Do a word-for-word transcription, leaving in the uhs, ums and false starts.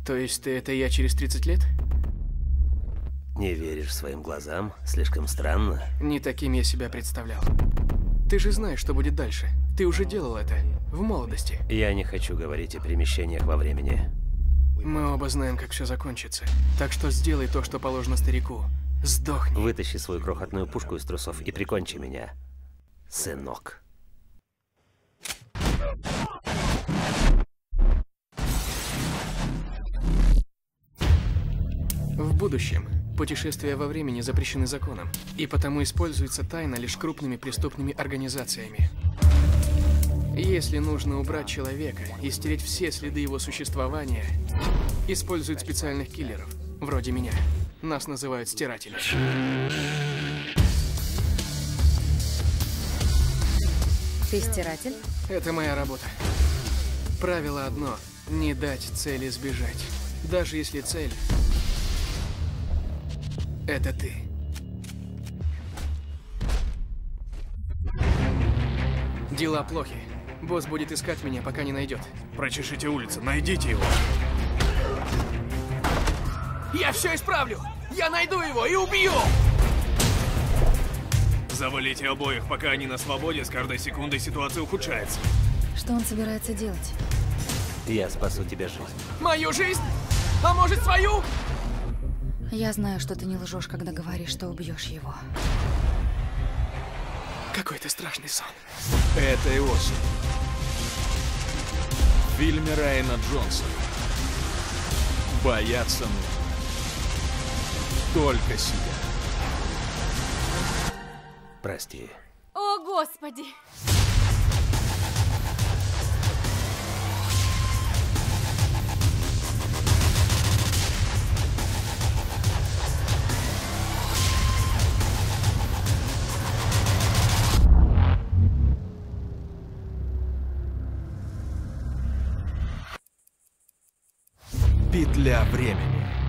То есть ты это я через тридцать лет? Не веришь своим глазам? Слишком странно. Не таким я себя представлял. Ты же знаешь, что будет дальше. Ты уже делал это. В молодости. Я не хочу говорить о перемещениях во времени. Мы оба знаем, как все закончится. Так что сделай то, что положено старику. Сдохни. Вытащи свою крохотную пушку из трусов и прикончи меня, сынок. В будущем путешествия во времени запрещены законом, и потому используется тайно лишь крупными преступными организациями. Если нужно убрать человека и стереть все следы его существования, используют специальных киллеров, вроде меня. Нас называют стирателями. Ты стиратель? Это моя работа. Правило одно – не дать цели сбежать. Даже если цель – это ты. Дела плохи. Босс будет искать меня, пока не найдет. Прочешите улицу, найдите его. Я все исправлю! Я найду его и убью! Завалите обоих, пока они на свободе, с каждой секундой ситуация ухудшается. Что он собирается делать? Я спасу тебе жизнь. Мою жизнь? А может, свою? Я знаю, что ты не лжешь, когда говоришь, что убьешь его. Какой-то страшный сон. Этой осенью. В фильме Райана Джонсона. Бояться нужно только себя. Прости. О, Господи! Петля времени.